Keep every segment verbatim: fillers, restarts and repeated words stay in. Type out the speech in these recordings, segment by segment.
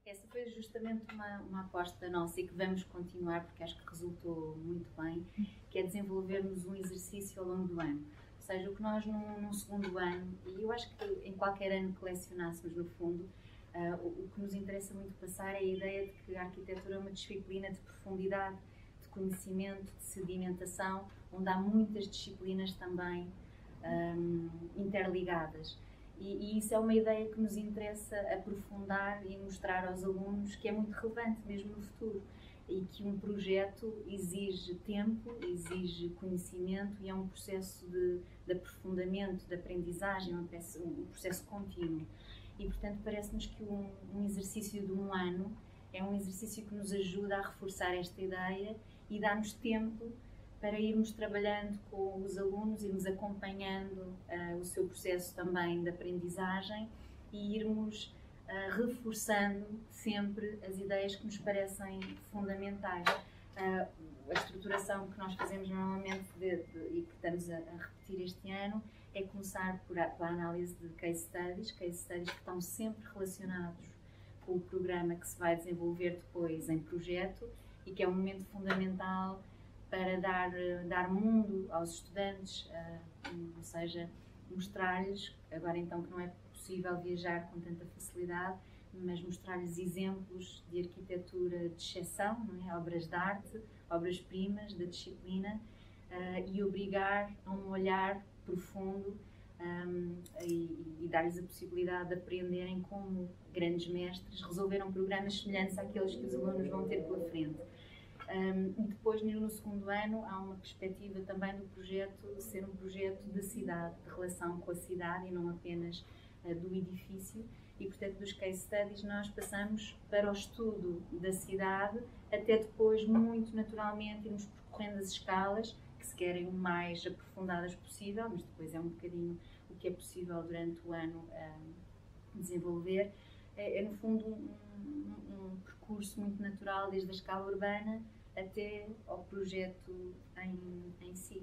Essa foi justamente uma, uma aposta nossa e que vamos continuar porque acho que resultou muito bem, que é desenvolvermos um exercício ao longo do ano. Ou seja, o que nós num, num segundo ano, e eu acho que em qualquer ano que lecionássemos no fundo, uh, o, o que nos interessa muito passar é a ideia de que a arquitetura é uma disciplina de profundidade, de conhecimento, de sedimentação, onde há muitas disciplinas também um, interligadas. E, e isso é uma ideia que nos interessa aprofundar e mostrar aos alunos que é muito relevante mesmo no futuro e que um projeto exige tempo, exige conhecimento e é um processo de, de aprofundamento, de aprendizagem, um processo, um processo contínuo. E, portanto, parece-nos que um, um exercício de um ano é um exercício que nos ajuda a reforçar esta ideia e dá-nos tempo para irmos trabalhando com os alunos, irmos acompanhando uh, o seu processo também de aprendizagem e irmos uh, reforçando sempre as ideias que nos parecem fundamentais. Uh, a estruturação que nós fazemos normalmente de, de, e que estamos a, a repetir este ano é começar por a, pela análise de case studies, case studies que estão sempre relacionados com o programa que se vai desenvolver depois em projeto e que é um momento fundamental para dar, dar mundo aos estudantes, uh, ou seja, mostrar-lhes, agora então que não é possível viajar com tanta facilidade, mas mostrar-lhes exemplos de arquitetura de exceção, não é? Obras de arte, obras-primas da disciplina uh, e obrigar a um olhar profundo um, e, e dar-lhes a possibilidade de aprenderem como grandes mestres resolveram programas semelhantes àqueles que os alunos vão ter pela frente. Um, e depois, no segundo ano, há uma perspectiva também do projeto ser um projeto de cidade, de relação com a cidade e não apenas uh, do edifício. E, portanto, dos case studies nós passamos para o estudo da cidade, até depois, muito naturalmente, irmos percorrendo as escalas, que se querem o mais aprofundadas possível, mas depois é um bocadinho o que é possível durante o ano um, desenvolver. É, é, no fundo, um, um, um percurso muito natural, desde a escala urbana até ao projeto em, em si.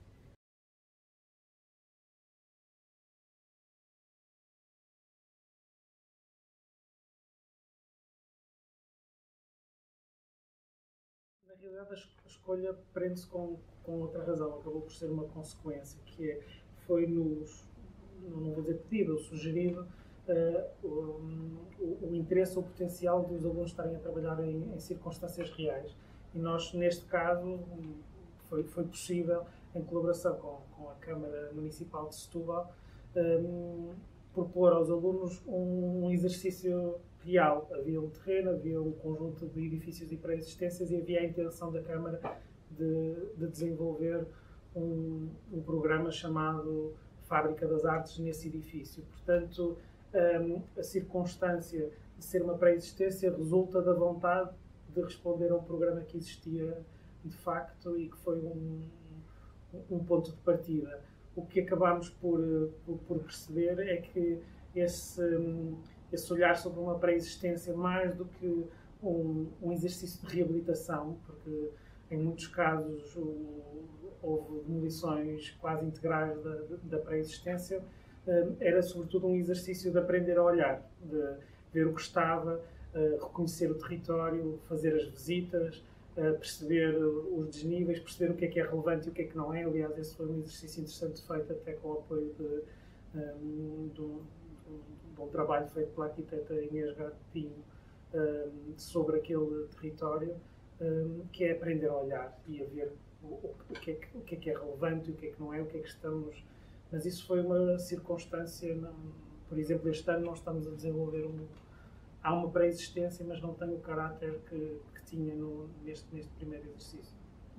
Na realidade, a escolha prende-se com, com outra razão, acabou por ser uma consequência, que é, foi nos, não vou dizer pedido, ou sugerido, uh, o, o interesse ou o potencial dos alunos estarem a trabalhar em, em circunstâncias reais. E nós, neste caso, foi, foi possível, em colaboração com, com a Câmara Municipal de Setúbal, um, propor aos alunos um, um exercício real. Havia um terreno, havia um conjunto de edifícios e pré-existências e havia a intenção da Câmara de, de desenvolver um, um programa chamado Fábrica das Artes nesse edifício. Portanto, um, a circunstância de ser uma pré-existência resulta da vontade de responder a um programa que existia de facto e que foi um, um ponto de partida. O que acabámos por, por, por perceber é que esse, esse olhar sobre uma pré-existência, mais do que um, um exercício de reabilitação, porque em muitos casos o, houve demolições quase integrais da, da pré-existência, era sobretudo um exercício de aprender a olhar, de ver o que estava, reconhecer o território, fazer as visitas, perceber os desníveis, perceber o que é que é relevante e o que é que não é. Aliás, esse foi um exercício interessante feito até com o apoio de, um, de, um, de um trabalho feito pela arquiteta Inês Gatinho um, sobre aquele território, um, que é aprender a olhar e a ver o, o, o, que é que, o que é que é relevante e o que é que não é, o que é que estamos... Mas isso foi uma circunstância, não, por exemplo, este ano nós estamos a desenvolver um... Há uma pré-existência, mas não tem o caráter que, que tinha no, neste, neste primeiro exercício.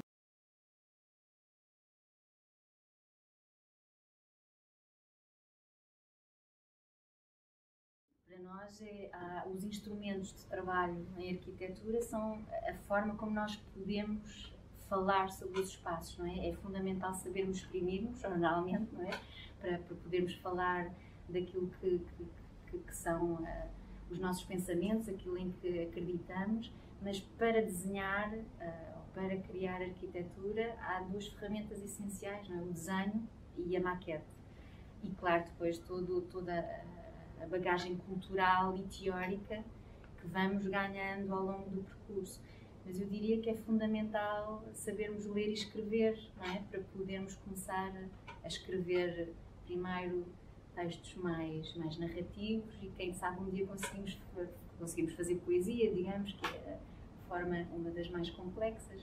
Para nós, é, há, os instrumentos de trabalho em arquitetura são a forma como nós podemos falar sobre os espaços, não é? É fundamental sabermos exprimir-nos, oralmente, não é? Para, para podermos falar daquilo que, que, que, que são... Uh, os nossos pensamentos, aquilo em que acreditamos, mas para desenhar, uh, para criar arquitetura, há duas ferramentas essenciais, não é? O desenho e a maquete. E, claro, depois todo, toda a bagagem cultural e teórica que que vamos ganhando ao longo do percurso. Mas eu diria que é fundamental sabermos ler e escrever, não é? Para podermos começar a escrever primeiro textos mais, mais narrativos e quem sabe um dia conseguimos, conseguimos fazer poesia, digamos, que é a forma, uma das mais complexas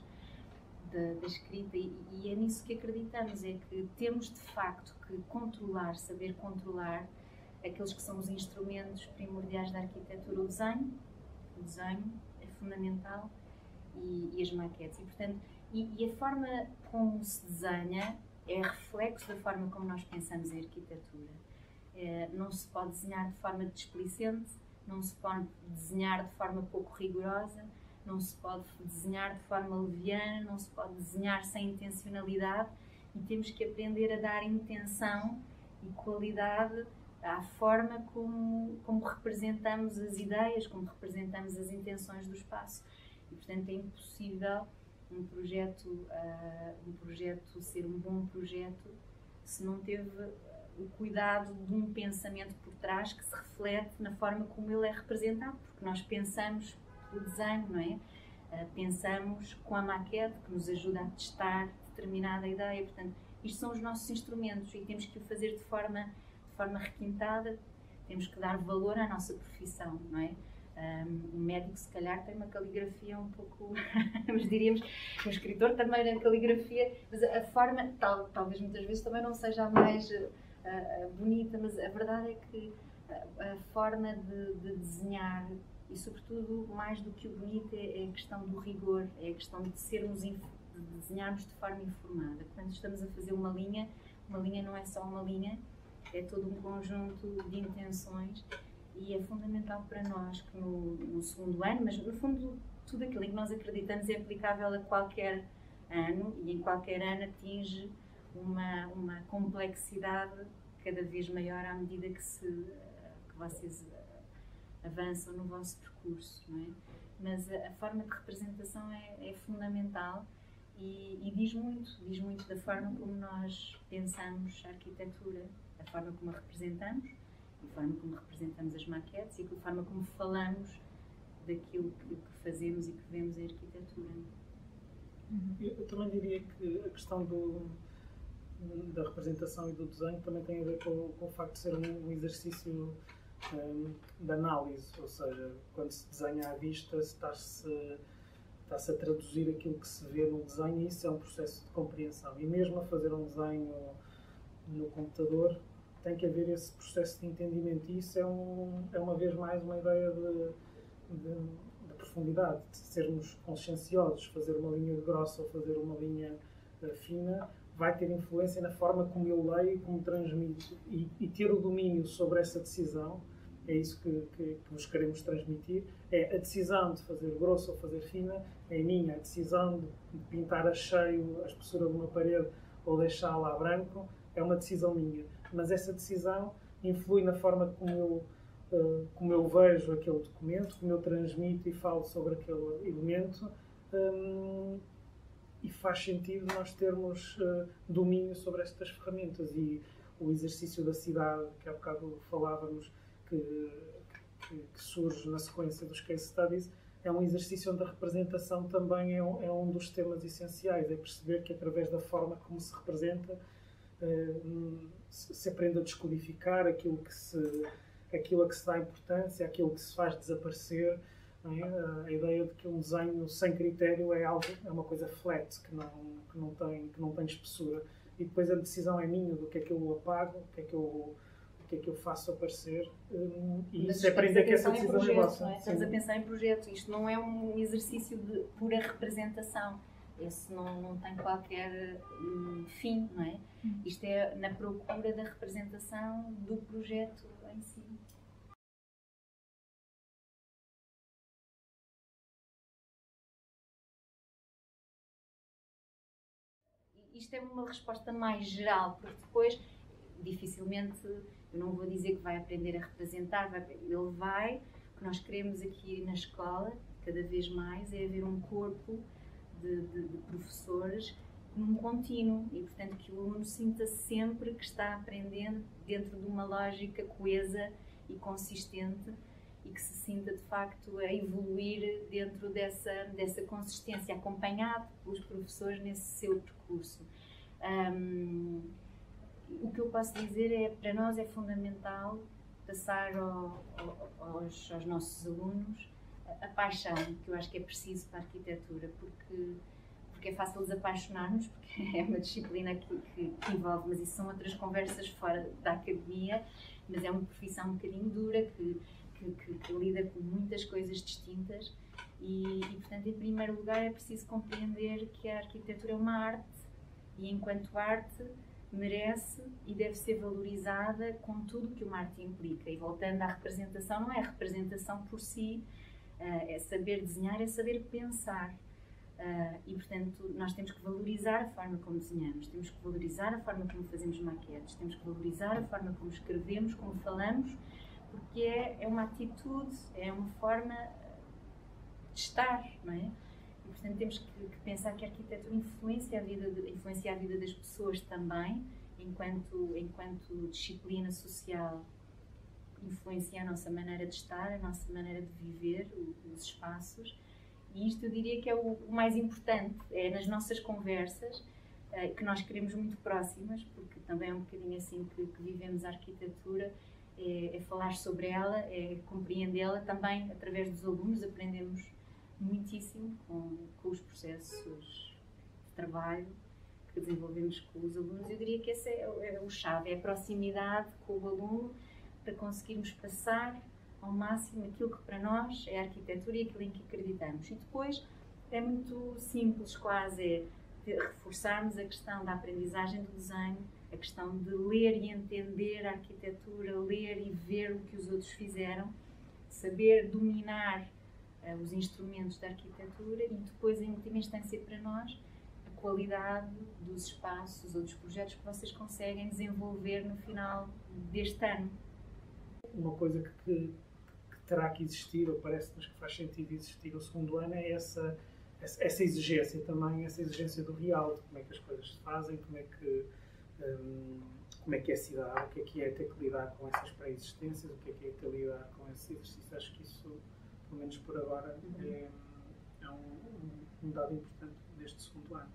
da, da escrita, e, e é nisso que acreditamos, é que temos de facto que controlar, saber controlar aqueles que são os instrumentos primordiais da arquitetura. O desenho, o desenho é fundamental, e, e as maquetes, e portanto, e, e a forma como se desenha é reflexo da forma como nós pensamos em arquitetura. É, não se pode desenhar de forma displicente, não se pode desenhar de forma pouco rigorosa, não se pode desenhar de forma leviana, não se pode desenhar sem intencionalidade, e temos que aprender a dar intenção e qualidade à forma como, como representamos as ideias, como representamos as intenções do espaço. E, portanto, é impossível um projeto, uh, um projeto ser um bom projeto se não teve o cuidado de um pensamento por trás que se reflete na forma como ele é representado, porque nós pensamos pelo desenho, não é? Uh, pensamos com a maquete, que nos ajuda a testar determinada ideia. Portanto, isto são os nossos instrumentos e temos que o fazer de forma, de forma requintada, temos que dar valor à nossa profissão, não é? Um, um médico, se calhar, tem uma caligrafia um pouco, mas diríamos, um escritor também tem caligrafia, mas a, a forma, tal, talvez muitas vezes também não seja a mais uh, uh, bonita, mas a verdade é que a, a forma de, de desenhar, e sobretudo, mais do que o bonito, é, é a questão do rigor, é a questão de sermos, de desenharmos de forma informada. Portanto, estamos a fazer uma linha, uma linha não é só uma linha, é todo um conjunto de intenções. E é fundamental para nós que no, no segundo ano, mas no fundo tudo aquilo em que nós acreditamos é aplicável a qualquer ano, e em qualquer ano atinge uma, uma complexidade cada vez maior à medida que, se, que vocês avançam no vosso percurso, não é? Mas a, a forma de representação é, é fundamental e, e diz muito, diz muito da forma como nós pensamos a arquitetura, a forma como a representamos, a forma como representamos as maquetes e a forma como falamos daquilo que, que fazemos e que vemos em arquitetura. Eu também diria que a questão do, da representação e do desenho também tem a ver com, com o facto de ser um, um exercício um, de análise, ou seja, quando se desenha à vista, está-se está-se a traduzir aquilo que se vê no desenho, e isso é um processo de compreensão. E mesmo a fazer um desenho no computador, tem que haver esse processo de entendimento, e isso é, um, é uma vez mais uma ideia de, de, de profundidade, de sermos conscienciosos. Fazer uma linha grossa ou fazer uma linha uh, fina vai ter influência na forma como eu leio e como transmito, e, e ter o domínio sobre essa decisão, é isso que, que, que vos queremos transmitir. É a decisão de fazer grossa ou fazer fina, é minha. A decisão de, de pintar a cheio a espessura de uma parede ou deixá-la a branco é uma decisão minha. Mas essa decisão influi na forma como eu, uh, como eu vejo aquele documento, como eu transmito e falo sobre aquele elemento, um, e faz sentido nós termos uh, domínio sobre estas ferramentas. E o exercício da cidade, que há bocado falávamos, que, que, que surge na sequência dos case studies, é um exercício onde a representação também é um, é um dos temas essenciais. É perceber que através da forma como se representa, se aprende a descodificar aquilo, que se, aquilo a que se dá importância, aquilo que se faz desaparecer. Não é? A ideia de que um desenho sem critério é algo, é uma coisa flat, que não, que não tem, que não tem espessura. E depois a decisão é minha do que é que eu apago, o que é que eu, o que é que eu faço aparecer. E isso é aprender que essa decisão é vossa. É? Estamos a pensar em projeto. Isto não é um exercício de pura representação. Esse não, não tem qualquer hum, fim, não é? Hum. Isto é na procura da representação do projeto em si. Isto é uma resposta mais geral, porque depois, dificilmente, eu não vou dizer que vai aprender a representar, vai, ele vai, o que nós queremos aqui na escola, cada vez mais, é haver um corpo De, de, de professores num contínuo, e portanto que o aluno sinta sempre que está aprendendo dentro de uma lógica coesa e consistente, e que se sinta de facto a evoluir dentro dessa, dessa consistência, acompanhado pelos professores nesse seu percurso. Um, o que eu posso dizer é, para nós é fundamental passar ao, ao, aos, aos nossos alunos a, a paixão, que eu acho que é preciso para a arquitetura, porque, porque é fácil desapaixonar-nos, porque é uma disciplina que, que, que envolve, mas isso são outras conversas fora da academia, mas é uma profissão um bocadinho dura, que, que, que, que lida com muitas coisas distintas e, e, portanto, em primeiro lugar é preciso compreender que a arquitetura é uma arte e, enquanto arte, merece e deve ser valorizada com tudo o que uma arte implica. E voltando à representação, não é a representação por si, é saber desenhar, é saber pensar. E, portanto, nós temos que valorizar a forma como desenhamos, temos que valorizar a forma como fazemos maquetes, temos que valorizar a forma como escrevemos, como falamos, porque é, é uma atitude, é uma forma de estar, não é? E, portanto, temos que, que pensar que a arquitetura influencia a vida, de, influencia a vida das pessoas também, enquanto, enquanto disciplina social, influencia a nossa maneira de estar, a nossa maneira de viver, o, os espaços. E isto eu diria que é o, o mais importante, é nas nossas conversas, eh, que nós queremos muito próximas, porque também é um bocadinho assim que, que vivemos a arquitetura, é, é falar sobre ela, é compreendê-la também através dos alunos, aprendemos muitíssimo com, com os processos de trabalho que desenvolvemos com os alunos. Eu diria que esse é, é o chave, é a proximidade com o aluno para conseguirmos passar ao máximo aquilo que para nós é a arquitetura e aquilo em que acreditamos. E depois é muito simples, quase, é reforçarmos a questão da aprendizagem do desenho, a questão de ler e entender a arquitetura, ler e ver o que os outros fizeram, saber dominar uh, os instrumentos da arquitetura e depois, em última instância, para nós, a qualidade dos espaços ou dos projetos que vocês conseguem desenvolver no final deste ano. Uma coisa que, que terá que existir, ou parece-nos que faz sentido existir o segundo ano, é essa, essa, essa exigência também, essa exigência do real, de como é que as coisas se fazem, como é que, um, como é, que é a cidade, o que é que é ter que lidar com essas pré-existências, o que é que é ter que lidar com esse exercício. Acho que isso, pelo menos por agora, é, é um, um, um dado importante deste segundo ano.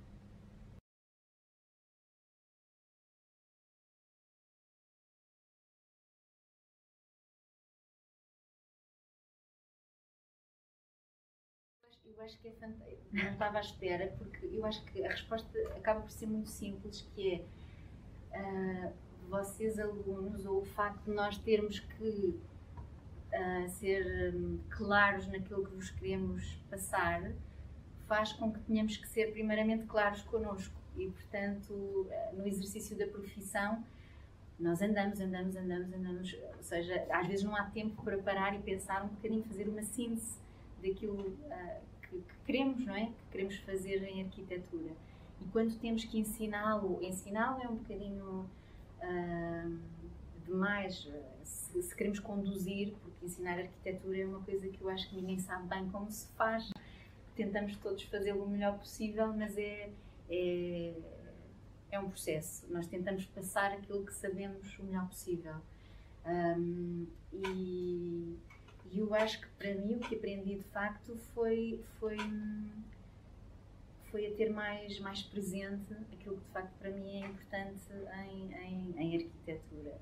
Eu acho que é fantástico. Não estava à espera, porque eu acho que a resposta acaba por ser muito simples, que é uh, vocês alunos, ou o facto de nós termos que uh, ser um, claros naquilo que vos queremos passar, faz com que tenhamos que ser primeiramente claros connosco. E, portanto, uh, no exercício da profissão, nós andamos, andamos, andamos, andamos, ou seja, às vezes não há tempo para parar e pensar um bocadinho, fazer uma síntese daquilo uh, que, que queremos, não é? Que queremos fazer em arquitetura. E quando temos que ensiná-lo, ensiná-lo é um bocadinho uh, demais, se, se queremos conduzir, porque ensinar arquitetura é uma coisa que eu acho que ninguém sabe bem como se faz. Tentamos todos fazê-lo o melhor possível, mas é, é, é um processo. Nós tentamos passar aquilo que sabemos o melhor possível. Um, e... E eu acho que para mim o que aprendi de facto foi, foi, foi a ter mais, mais presente aquilo que de facto para mim é importante em, em, em arquitetura.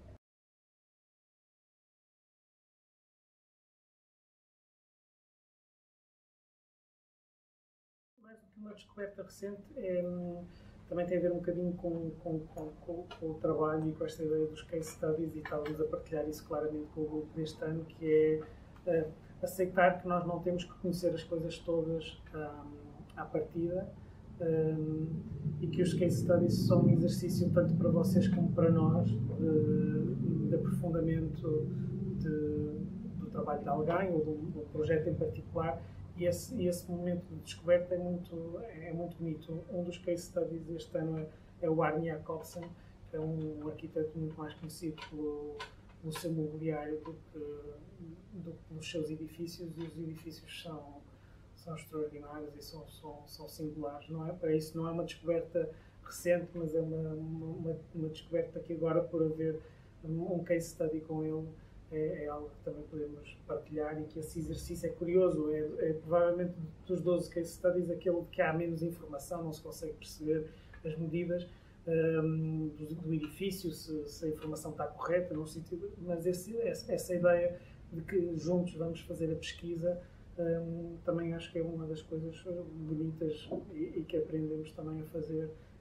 Mais do que uma descoberta recente, é, também tem a ver um bocadinho com, com, com, com, com o trabalho e com esta ideia dos case studies, e talvez a partilhar isso claramente com o grupo deste ano, que é uh, aceitar que nós não temos que conhecer as coisas todas um, à partida, um, e que os case studies são um exercício tanto para vocês como para nós de, de aprofundamento de, do trabalho de alguém ou de um projeto em particular, e esse, esse momento de descoberta é muito, é muito bonito. Um dos case studies deste ano é, é o Arne Jacobsen, que é um arquiteto muito mais conhecido pelo no seu mobiliário do que, do que pelos seus edifícios, e os edifícios são, são extraordinários e são, são, são singulares, não é? Para isso não é uma descoberta recente, mas é uma, uma, uma descoberta que agora, por haver um case study com ele, é, é algo que também podemos partilhar e que esse exercício é curioso. É, é provavelmente dos doze case studies aquele que há menos informação, não se consegue perceber as medidas um, do, do edifício, se, se a informação está correta, no sentido, mas esse, essa ideia de que juntos vamos fazer a pesquisa um, também acho que é uma das coisas bonitas e, e que aprendemos também a fazer